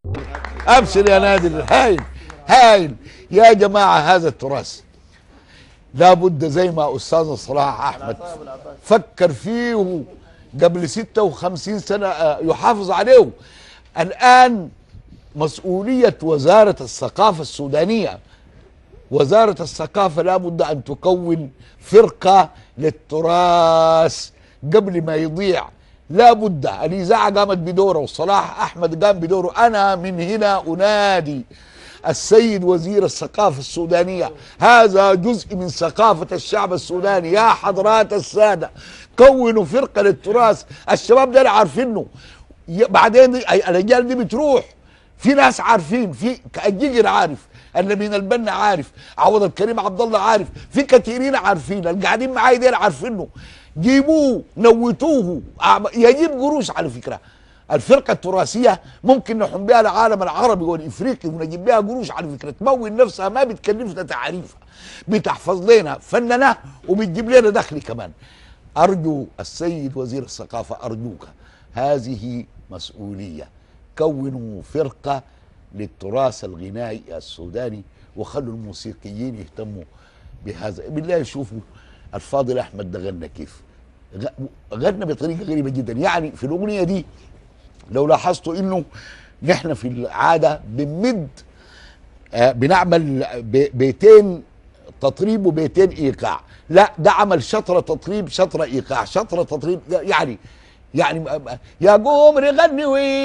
ابشر يا نادر. هايل هايل يا جماعه. هذا التراث لابد زي ما استاذ صلاح احمد فكر فيه قبل 56 سنه يحافظ عليه. الان مسؤوليه وزاره الثقافه السودانيه، وزاره الثقافه لابد ان تكون فرقه للتراث قبل ما يضيع. لابد. الاذاعه قامت بدوره وصلاح احمد قام بدوره. انا من هنا انادي السيد وزير الثقافة السودانية، هذا جزء من ثقافة الشعب السوداني. يا حضرات السادة كونوا فرقة للتراث. الشباب ده عارفينه، بعدين الأجيال دي بتروح. في ناس عارفين، في الجيجر عارف، النبيل البنا عارف، عوض الكريم عبد الله عارف، في كثيرين عارفين. اللي قاعدين معايا دول عارفينه. جيبوه نوتوه. يجيب قروش على فكرة. الفرقة التراثية ممكن نحن بها العالم العربي والإفريقي ونجيب بها قروش على فكرة. تمول نفسها، ما بتكلفنا تعريفها، بتحفظ لنا فننا وبتجيب لنا دخل كمان. أرجو السيد وزير الثقافة، أرجوك، هذه مسؤولية. كونوا فرقة للتراث الغنائي السوداني وخلوا الموسيقيين يهتموا بهذا. بالله شوفوا الفاضل أحمد ده غنى كيف، غنى بطريقة غريبة جدا. يعني في الأغنية دي لو لاحظتوا انه نحن في العاده بنمد بنعمل بيتين تطريب وبيتين ايقاع. لا، ده عمل شطره تطريب شطره ايقاع شطره تطريب. يعني يا قمر غني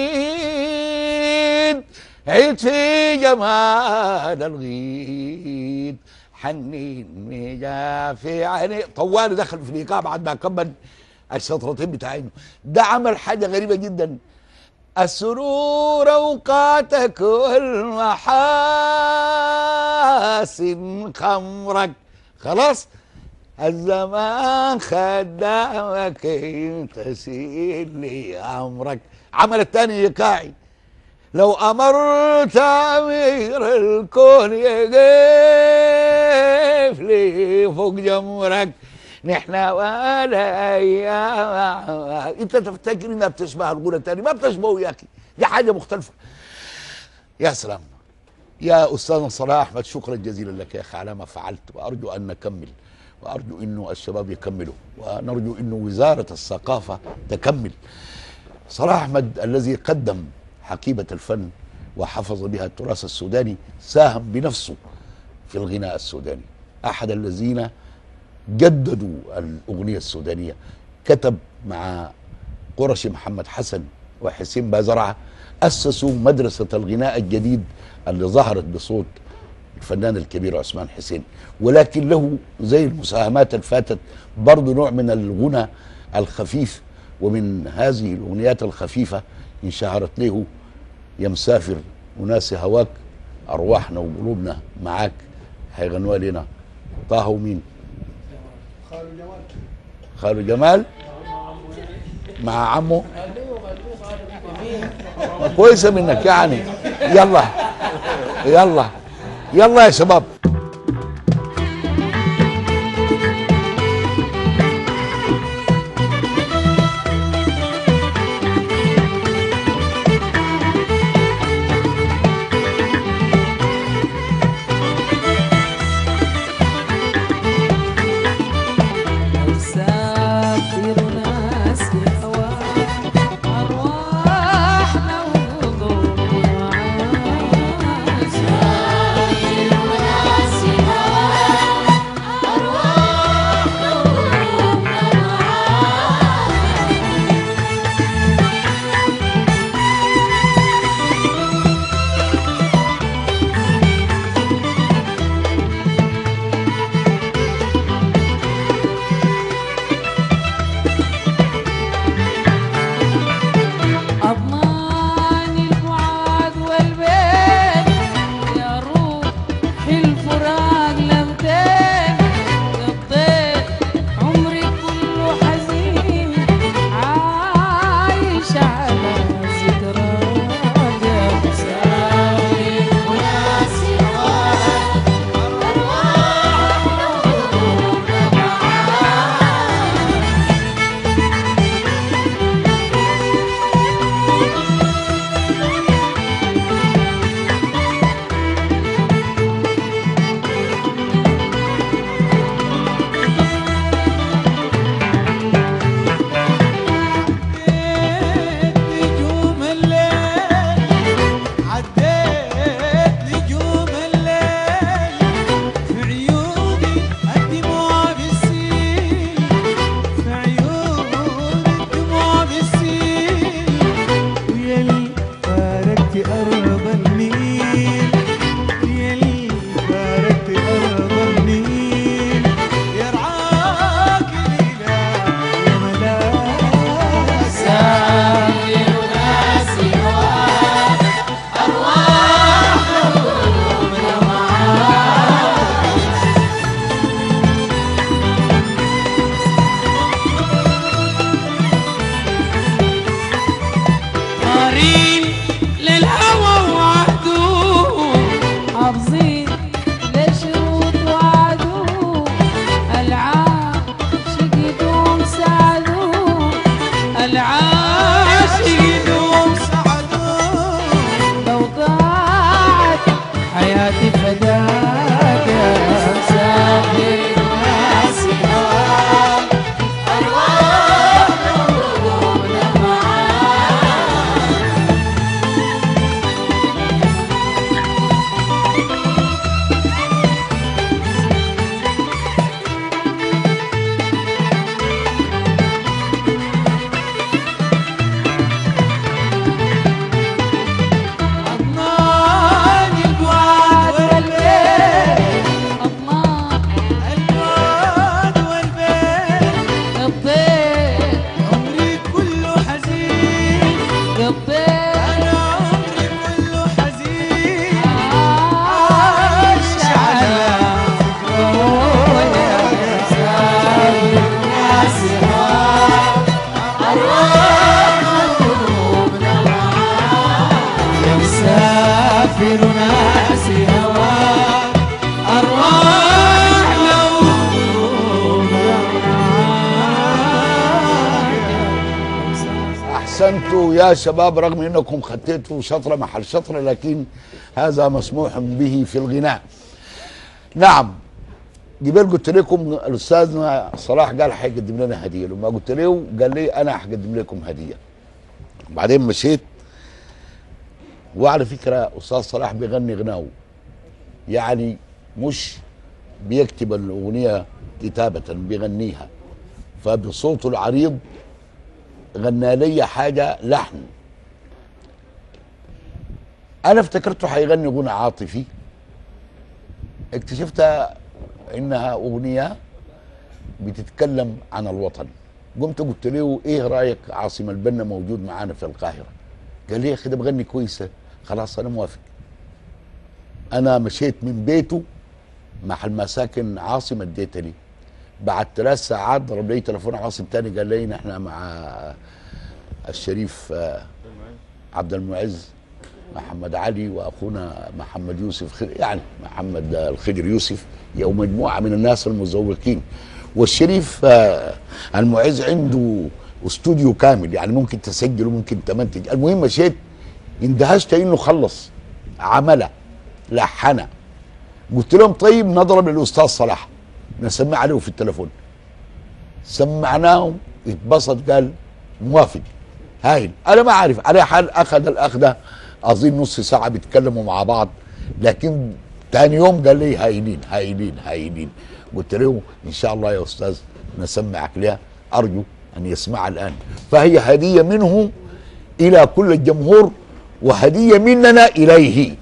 ويد عيد في جمال الغيد حنين ميجا في عيني. طوالي دخل في الايقاع بعد ما كمل الشطرتين بتاعينه. ده عمل حاجه غريبه جدا. السرور اوقاتك والمحاسن خمرك. خلاص الزمان خدامك تسيل لي امرك. عمل الثاني ايقاعي. لو امرت امير الكون يقف لي فوق جمرك. نحن ولا ايام. انت تفتكر انها بتشبه الغنى الثاني؟ ما بتشبهه يا اخي، دي حاجه مختلفه. يا سلام يا استاذ صلاح احمد، شكرا جزيلا لك يا اخي على ما فعلت. وارجو ان نكمل، وارجو انه الشباب يكملوا، ونرجو انه وزاره الثقافه تكمل. صلاح احمد الذي قدم حقيبه الفن وحفظ بها التراث السوداني ساهم بنفسه في الغناء السوداني. احد الذين جددوا الأغنية السودانية. كتب مع قرشي محمد حسن وحسين بازرعة، أسسوا مدرسة الغناء الجديد اللي ظهرت بصوت الفنان الكبير عثمان حسين. ولكن له زي المساهمات الفاتت برضو نوع من الغنى الخفيف. ومن هذه الأغنيات الخفيفة انشهرت له يا مسافر وناسي هواك، أرواحنا وقلوبنا معاك. هيغنوها لنا طه ومين؟ خالو جمال مع عمه. كويسه منك يعني. يلا يلا يلا يا شباب. أرواحنا وقلوبنا فارقت أرض النيل، يلي فارقت أرض النيل، يرعاك الإله يا ملاك. سافر ناسي أرواح قلوبنا معاك. طارين للهوى وعدوه، حافظين لشروط وعدوه، العاشق يدوم سعدوه، العاشق يدوم سعدوه. لو ضاعت حياتي فداك يا مسافر ناسي هواك أرواح قلوبنا معاك. أضنان البعد والبيت، أضمان البعد والبيت، قضيت عمري كله حزين، قضيت أنا عمري كله حزين. عاش على ذكرك يا مسافر ناسي هواك أرواح قلوبنا معاك. يا مسافر ناسي هواك أرواح لو قلوبنا معاك. احسنتوا يا شباب، رغم انكم خطيتوا شطره محل شطره، لكن هذا مسموح به في الغناء. نعم، جبال قلت لكم الاستاذ صلاح قال حيقدم لنا هديه، لما قلت له قال لي انا حقدم لكم هديه. بعدين مشيت، وعلى فكره استاذ صلاح بيغني غناوي، يعني مش بيكتب الاغنيه كتابه، بيغنيها، فبصوته العريض غنى لي حاجه لحن. انا افتكرته حيغني غنى عاطفي، اكتشفت انها اغنيه بتتكلم عن الوطن. قمت قلت له ايه رايك عاصم البنا موجود معانا في القاهره؟ قال لي يا اخي ده بغني كويسه، خلاص انا موافق. انا مشيت من بيته محل ما ساكن عاصم، اديته لي. بعد 3 ساعات ضرب لي تليفون عاصم تاني، قال لي احنا مع الشريف عبد المعز محمد علي واخونا محمد يوسف، يعني محمد الخضر يوسف، او مجموعه من الناس المزوقين. والشريف المعز عنده استوديو كامل، يعني ممكن تسجل وممكن تمنتج. المهم مشيت، اندهشت انه خلص عمله لحنه. قلت لهم طيب نضرب للاستاذ صلاح نسمع عليه في التليفون. سمعناه، اتبسط، قال موافق. هايل. انا ما عارف على حال اخذ الاخذه، اظن نص ساعه بيتكلموا مع بعض، لكن ثاني يوم قال لي هايلين هايلين هايلين. قلت له ان شاء الله يا استاذ نسمعك لها، ارجو ان يسمعها الان. فهي هديه منه الى كل الجمهور، وهديه مننا اليه.